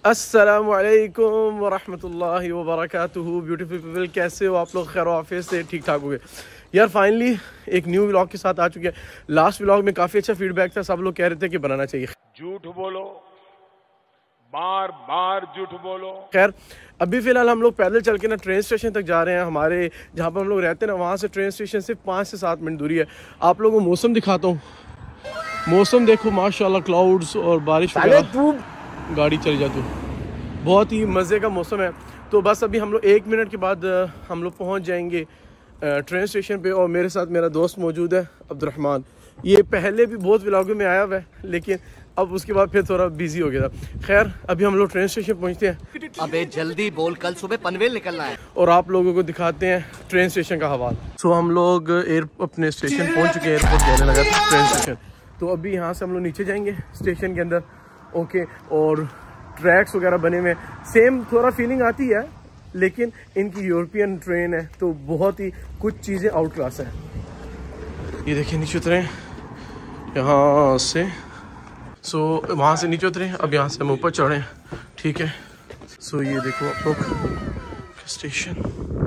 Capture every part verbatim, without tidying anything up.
अस्सलामुअलैकुम वरहमतुल्लाहि वबरकातुहू। Beautiful people, कैसे हो आप लोग? खैर आफियत से ठीक ठाक हो गए यार। फाइनली एक न्यू व्लॉग के साथ आ चुके हैं। लास्ट व्लॉग में काफ़ी अच्छा फीडबैक था, सब लोग कह रहे थे कि बनाना चाहिए। झूठ बोलो, बार बार झूठ बोलो। खैर अभी फ़िलहाल हम लोग पैदल चल के ना ट्रेन स्टेशन तक जा रहे हैं। हमारे जहाँ पर हम लोग रहते हैं ना, वहाँ से ट्रेन स्टेशन सिर्फ पाँच से सात मिनट दूरी है। आप लोगों को मौसम दिखाता हूँ। मौसम देखो माशाल्लाह, क्लाउड्स और बारिश वगैरह, गाड़ी चली जाती, बहुत ही मज़े का मौसम है। तो बस अभी हम लोग एक मिनट के बाद हम लोग पहुँच जाएंगे ट्रेन स्टेशन पे। और मेरे साथ मेरा दोस्त मौजूद है अब्दुर्रहमान। ये पहले भी बहुत व्लॉगों में आया हुआ है, लेकिन अब उसके बाद फिर थोड़ा बिजी हो गया था। खैर अभी हम लोग ट्रेन स्टेशन पहुँचते हैं। अबे जल्दी बोल, कल सुबह पनवेल निकलना है। और आप लोगों को दिखाते हैं ट्रेन स्टेशन का हवाल। सो so, हम लोग एयर अपने स्टेशन पहुँच चुके हैं। एयरपोर्ट जाने लगा था ट्रेन स्टेशन। तो अभी यहाँ से हम लोग नीचे जाएंगे स्टेशन के अंदर। ओके, और ट्रैक्स वगैरह बने हुए, सेम थोड़ा फीलिंग आती है, लेकिन इनकी यूरोपियन ट्रेन है तो बहुत ही कुछ चीज़ें आउट क्लास है। ये देखिए नीचे उतरे यहाँ से। सो so, वहाँ से नीचे उतरे, अब यहाँ से हम ऊपर चढ़े। ठीक है, सो so, ये देखो आप लोग स्टेशन।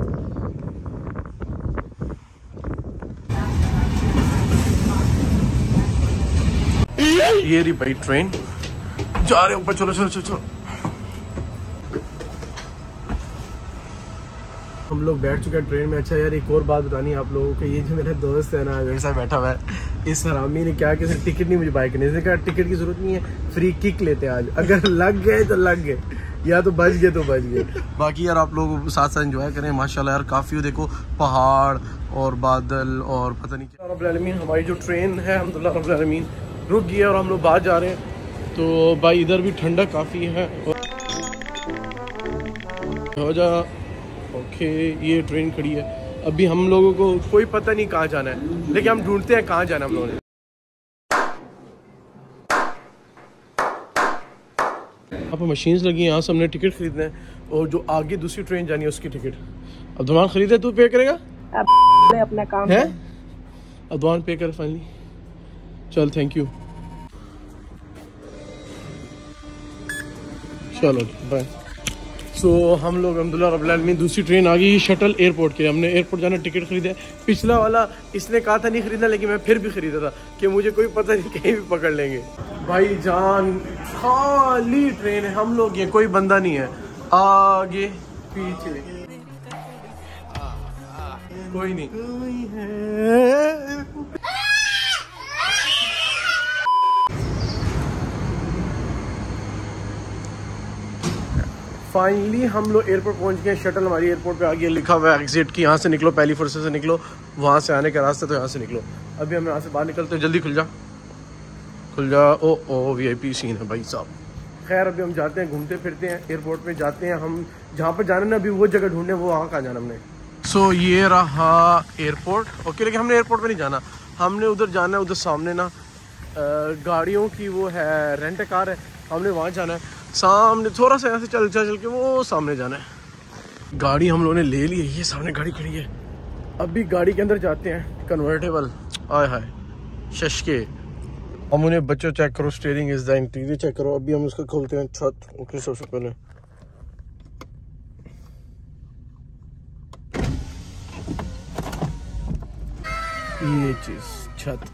ये रही भाई ट्रेन, जा रहे ऊपर। चलो चलो चलो चलो। हम लोग बैठ चुके हैं ट्रेन में। अच्छा यार, एक और बात बतानी है आप लोगों को। ये जो मेरा दोस्त है ना, मेरे साथ बैठा हुआ है, इस हरामी ने क्या किसी टिकट नहीं मुझे बाइक करने। इसने कहा टिकट की जरूरत नहीं है, फ्री किक लेते हैं आज। अगर लग गए तो लग गए, या तो बच गए तो बच गए। बाकी यार आप लोग साथ साथ एंजॉय करें। माशाल्लाह यार, काफ़ी देखो पहाड़ और बादल और पता नहीं क्या। रब्बुल आलमीन, हमारी जो ट्रेन है अल्हम्दुलिल्लाह रब्बुल आलमीन रुक गई है और हम लोग बाहर जा रहे हैं। तो भाई इधर भी ठंडा काफ़ी है। हो जा। ओके, ये ट्रेन खड़ी है। अभी हम लोगों को कोई पता नहीं कहाँ जाना है, लेकिन हम ढूंढते हैं कहाँ जाना हम लोगों ने। यहाँ पर मशीन्स लगी हैं, यहाँ से हमने टिकट खरीदना है। और जो आगे दूसरी ट्रेन जानी है उसकी टिकट अब्दुमान खरीदे। तू पे करेगा? अपना काम है, अब्दुमान पे कर फाइनली। चल थैंक यू, चलो बाय। सो so, हम लोग अल्हम्दुलिल्लाह रब्बिल आलमीन दूसरी ट्रेन आ गई शटल एयरपोर्ट के। हमने एयरपोर्ट जाना टिकट खरीदा। पिछला वाला इसने कहा था नहीं खरीदना, लेकिन मैं फिर भी खरीदा था कि मुझे कोई पता नहीं कहीं भी पकड़ लेंगे। भाई जान, खाली ट्रेन है। हम लोग ये कोई बंदा नहीं है, आगे पीछे कोई नहीं, कोई है। फाइनली हम लोग एयरपोर्ट पहुंच गए। शटल हमारी एयरपोर्ट पे आ गया, लिखा हुआ है एग्जिट की यहाँ से निकलो, पहली फुर्सत से निकलो, वहाँ से आने का रास्ता तो यहाँ से निकलो। अभी हम यहाँ से बाहर निकलते हैं। जल्दी खुल जा, खुल जा। ओ ओ वी आई पी सीन है भाई साहब। खैर अभी हम जाते हैं, घूमते फिरते हैं, एयरपोर्ट पे जाते हैं। हम जहाँ पर जाना ना, अभी वो जगह ढूंढने, वो वहाँ कहाँ जाना हमने। सो so, ये रहा एयरपोर्ट। ओके, लेकिन हमने एयरपोर्ट पर नहीं जाना, हमने उधर जाना है। उधर सामने ना गाड़ियों की वो है, रेंट कार है, हमने वहाँ जाना है। सामने थोड़ा सा यहाँ से चल चल चल के वो सामने जाना है। गाड़ी हम लोगों ने ले ली है, ये सामने गाड़ी खड़ी है। अभी गाड़ी के अंदर जाते हैं। कन्वर्टेबल, आय हाय शशके। हम उन्हें बच्चों चेक करो, steering is the interior check करो। अभी हम इसका खोलते हैं छत। ओके, सबसे पहले ये चीज छत,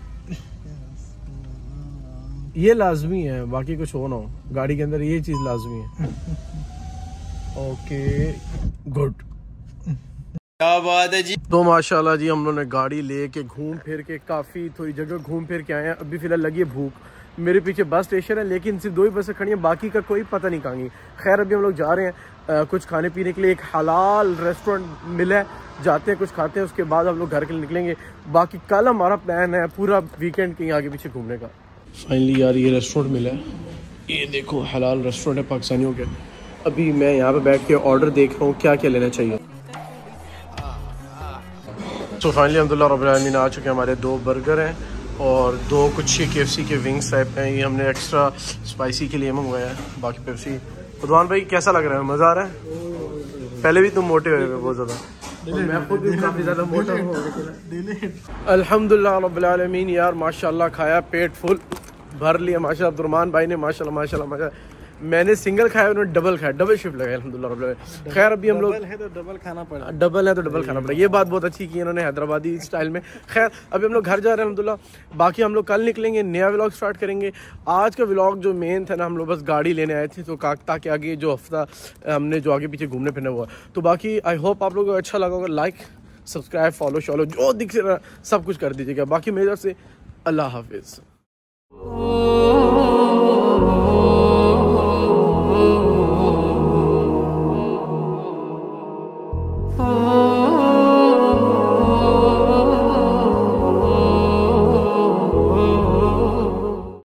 ये लाजमी है, बाकी कुछ हो ना हो गाड़ी के अंदर ये चीज लाजमी है। ओके गुड, क्या बात है जी। तो माशाल्लाह जी, हम लोगों ने गाड़ी लेके घूम फिर के काफ़ी थोड़ी जगह घूम फिर के आए हैं। अभी फिलहाल लगी है भूख। मेरे पीछे बस स्टेशन है, लेकिन सिर्फ दो ही बसें खड़ी हैं, बाकी का कोई पता नहीं कहाँ गई। खैर अभी हम लोग जा रहे हैं आ, कुछ खाने पीने के लिए। एक हलाल रेस्टोरेंट मिला है, जाते हैं कुछ खाते हैं, उसके बाद हम लोग घर के लिए निकलेंगे। बाकी कल हमारा प्लान है पूरा वीकेंड कहीं आगे पीछे घूमने का। फाइनली यार ये रेस्टोरेंट मिला है, ये देखो हलाल रेस्टोरेंट है पाकिस्तानियों के। अभी मैं यहाँ पे बैठ के ऑर्डर देख रहा हूँ क्या क्या लेना चाहिए। तो फाइनली अल्हम्दुलिल्लाह रब्बिल आलमीन आ चुके हैं। हमारे दो बर्गर हैं और दो कुछ के एफ सी के विंग्स टाइप हैं। ये हमने एक्स्ट्रा स्पाइसी के लिए मंगवाया है। बाकी पेप्सी। उद्वान भाई कैसा लग रहा है? मज़ा आ रहा है? पहले भी तुम मोटे हुए थे बहुत ज़्यादा, मैं खुद भी काफ़ी ज़्यादा मोटा हूँ। अल्हम्दुलिल्लाह रब्बिल आलमीन यार, माशाल्लाह खाया, पेट फुल भर लिया माशाल्लाह। अब्दुर्रहमान भाई ने माशाल्लाह माशाल्लाह माशाल्लाह मैंने सिंगल खाया, उन्होंने डबल खाया, डबल शिफ्ट लगाया अल्हम्दुलिल्लाह रब्बिल आलमीन। खैर अभी हम लोग डबल है तो डबल खाना पड़ा, डबल है तो डबल खाना पड़ेगा, ये बात बहुत अच्छी की इन्होंने हैदराबादी स्टाइल में। खैर अभी हम लोग घर जा रहे हैं अल्हम्दुलिल्लाह, बाकी हम लोग कल निकलेंगे, नया व्लॉग स्टार्ट करेंगे। आज का व्लॉग जो मेन था ना, हम लोग बस गाड़ी लेने आए थे, तो ताकि आगे जो हफ्ता हमने जो आगे पीछे घूमने फिरने हुआ, तो बाकी आई होप आप लोगों को अच्छा लगा होगा। लाइक सब्सक्राइब फॉलो शॉलो जो दिख रहा सब कुछ कर दीजिएगा। बाकी मेरी तरफ से अल्लाह हाफिज़।